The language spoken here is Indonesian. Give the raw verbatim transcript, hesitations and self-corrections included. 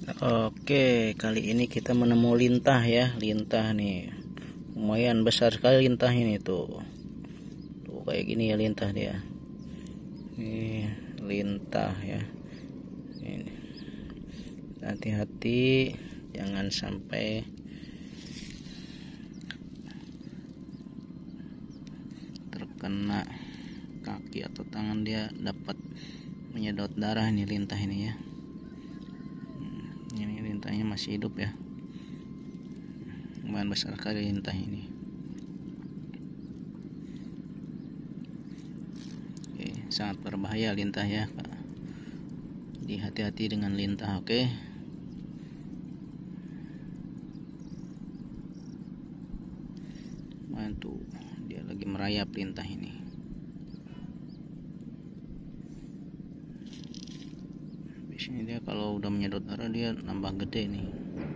Oke, kali ini kita menemu lintah ya, lintah nih. Lumayan besar sekali lintah ini tuh. Tuh kayak gini ya lintah dia. Ini lintah ya. Ini. Hati-hati jangan sampai terkena kaki atau tangan dia dapat menyedot darah nih lintah ini ya. Ini lintahnya masih hidup ya, lumayan besar sekali lintah ini. Oke, sangat berbahaya lintah ya, jadi hati-hati dengan lintah. Oke, mantu dia lagi merayap lintah ini. Biasanya dia kalau udah menyedot darah dia nambah gede nih.